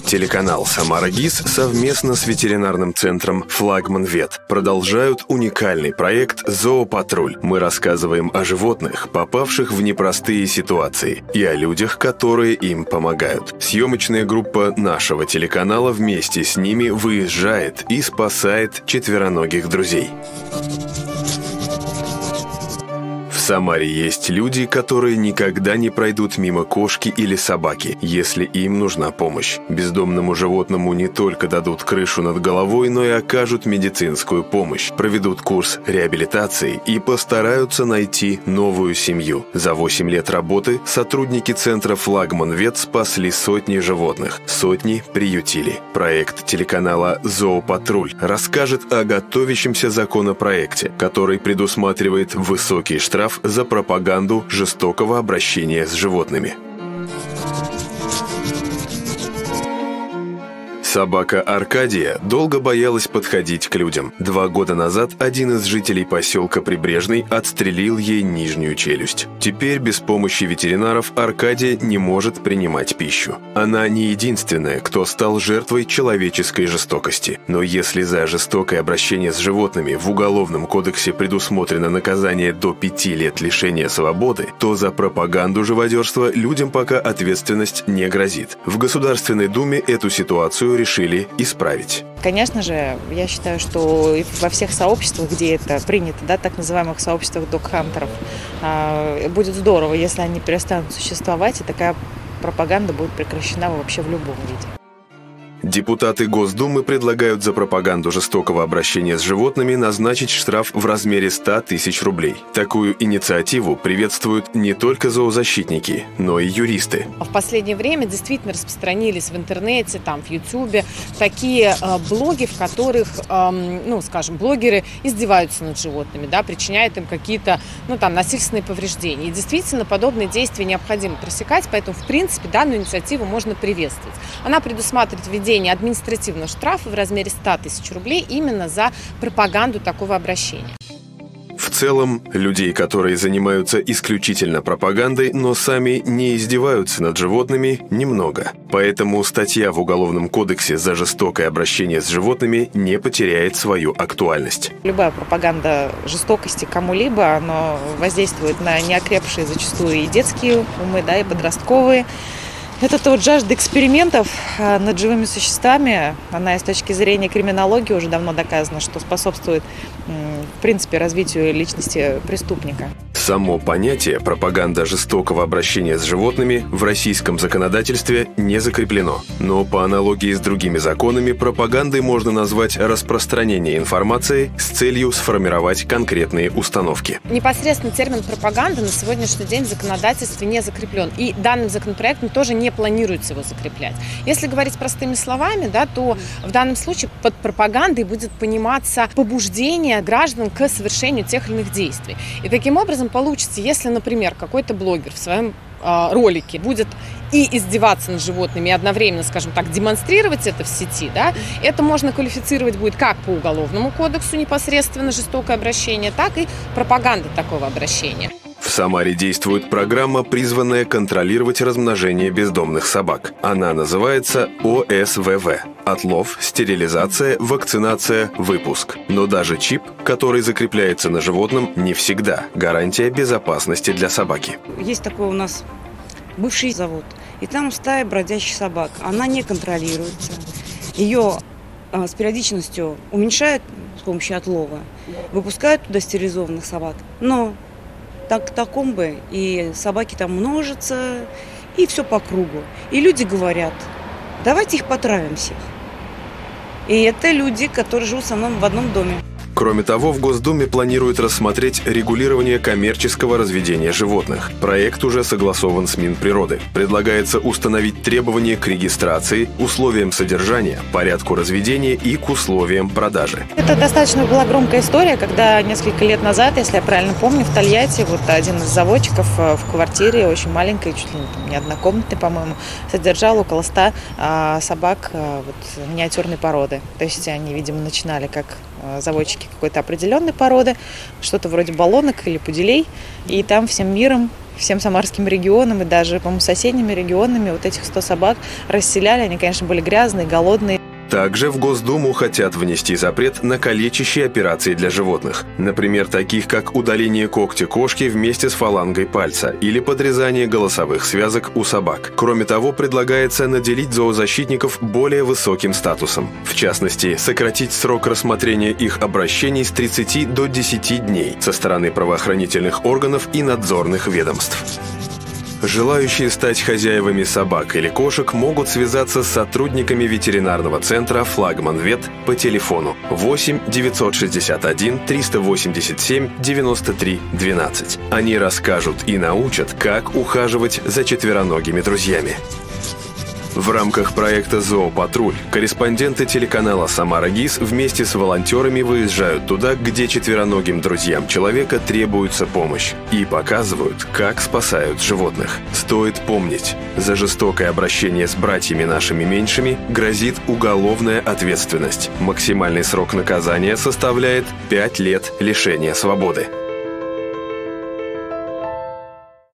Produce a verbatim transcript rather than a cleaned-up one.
Телеканал «Самара ГИС» совместно с ветеринарным центром «Флагман Вет» продолжают уникальный проект «Зоопатруль». Мы рассказываем о животных, попавших в непростые ситуации, и о людях, которые им помогают. Съемочная группа нашего телеканала вместе с ними выезжает и спасает четвероногих друзей. В Самаре есть люди, которые никогда не пройдут мимо кошки или собаки, если им нужна помощь. Бездомному животному не только дадут крышу над головой, но и окажут медицинскую помощь, проведут курс реабилитации и постараются найти новую семью. За восемь лет работы сотрудники центра «Флагман Вет» спасли сотни животных, сотни приютили. Проект телеканала «Зоопатруль» расскажет о готовящемся законопроекте, который предусматривает высокий штраф за пропаганду жестокого обращения с животными. Собака Аркадия долго боялась подходить к людям. Два года назад один из жителей поселка Прибрежный отстрелил ей нижнюю челюсть. Теперь без помощи ветеринаров Аркадия не может принимать пищу. Она не единственная, кто стал жертвой человеческой жестокости. Но если за жестокое обращение с животными в Уголовном кодексе предусмотрено наказание до пяти лет лишения свободы, то за пропаганду живодерства людям пока ответственность не грозит. В Государственной Думе эту ситуацию решили исправить. Конечно же, я считаю, что во всех сообществах, где это принято, да, так называемых сообществах догхантеров, будет здорово, если они перестанут существовать, и такая пропаганда будет прекращена вообще в любом виде. Депутаты Госдумы предлагают за пропаганду жестокого обращения с животными назначить штраф в размере ста тысяч рублей. Такую инициативу приветствуют не только зоозащитники, но и юристы. В последнее время действительно распространились в интернете, там, в Ютубе такие э, блоги, в которых, э, ну, скажем, блогеры издеваются над животными, да, причиняют им какие-то, ну, там, насильственные повреждения. И действительно подобные действия необходимо пресекать, поэтому, в принципе, данную инициативу можно приветствовать. Она предусматривает введение административного штрафа в размере ста тысяч рублей именно за пропаганду такого обращения. В целом, людей, которые занимаются исключительно пропагандой, но сами не издеваются над животными, немного. Поэтому статья в Уголовном кодексе за жестокое обращение с животными не потеряет свою актуальность. Любая пропаганда жестокости кому-либо, она воздействует на неокрепшие зачастую и детские умы, да, и подростковые. Это вот жажда экспериментов над живыми существами, она и с точки зрения криминологии уже давно доказана, что способствует, в принципе, развитию личности преступника. Само понятие «пропаганда жестокого обращения с животными» в российском законодательстве не закреплено. Но по аналогии с другими законами пропагандой можно назвать распространение информации с целью сформировать конкретные установки. Непосредственно термин «пропаганда» на сегодняшний день в законодательстве не закреплен. И данным законопроектом тоже не планируется его закреплять. Если говорить простыми словами, да, то в данном случае под пропагандой будет пониматься побуждение граждан к совершению тех или иных действий. И таким образом получится, если, например, какой-то блогер в своем э, ролике будет и издеваться над животными, и одновременно, скажем так, демонстрировать это в сети, да, это можно квалифицировать будет как по Уголовному кодексу непосредственно жестокое обращение, так и пропаганда такого обращения. В Самаре действует программа, призванная контролировать размножение бездомных собак. Она называется О С В В – отлов, стерилизация, вакцинация, выпуск. Но даже чип, который закрепляется на животном, не всегда гарантия безопасности для собаки. Есть такой у нас бывший завод, и там стая бродячих собак. Она не контролируется. Ее а, с периодичностью уменьшают с помощью отлова, выпускают туда стерилизованных собак. Но так таком бы и собаки там множатся, и все по кругу. И люди говорят, давайте их потравим всех. И это люди, которые живут со мной в одном доме. Кроме того, в Госдуме планируют рассмотреть регулирование коммерческого разведения животных. Проект уже согласован с Минприроды. Предлагается установить требования к регистрации, условиям содержания, порядку разведения и к условиям продажи. Это достаточно была громкая история, когда несколько лет назад, если я правильно помню, в Тольятти вот один из заводчиков в квартире, очень маленькой, чуть ли не однокомнатной, по-моему, содержал около ста а, собак а, вот, миниатюрной породы. То есть они, видимо, начинали как заводчики какой-то определенной породы, что-то вроде баллонок или пуделей, и там всем миром, всем самарским регионам и даже, по-моему, соседними регионами вот этих сто собак расселяли. Они, конечно, были грязные, голодные. Также в Госдуму хотят внести запрет на калечащие операции для животных. Например, таких как удаление когтя кошки вместе с фалангой пальца или подрезание голосовых связок у собак. Кроме того, предлагается наделить зоозащитников более высоким статусом. В частности, сократить срок рассмотрения их обращений с тридцати до десяти дней со стороны правоохранительных органов и надзорных ведомств. Желающие стать хозяевами собак или кошек могут связаться с сотрудниками ветеринарного центра «Флагман Вет» по телефону восемь девятьсот шестьдесят один триста восемьдесят семь девяносто три двенадцать. Они расскажут и научат, как ухаживать за четвероногими друзьями. В рамках проекта «Зоопатруль» корреспонденты телеканала «Самара ГИС» вместе с волонтерами выезжают туда, где четвероногим друзьям человека требуется помощь, и показывают, как спасают животных. Стоит помнить, за жестокое обращение с братьями нашими меньшими грозит уголовная ответственность. Максимальный срок наказания составляет пять лет лишения свободы.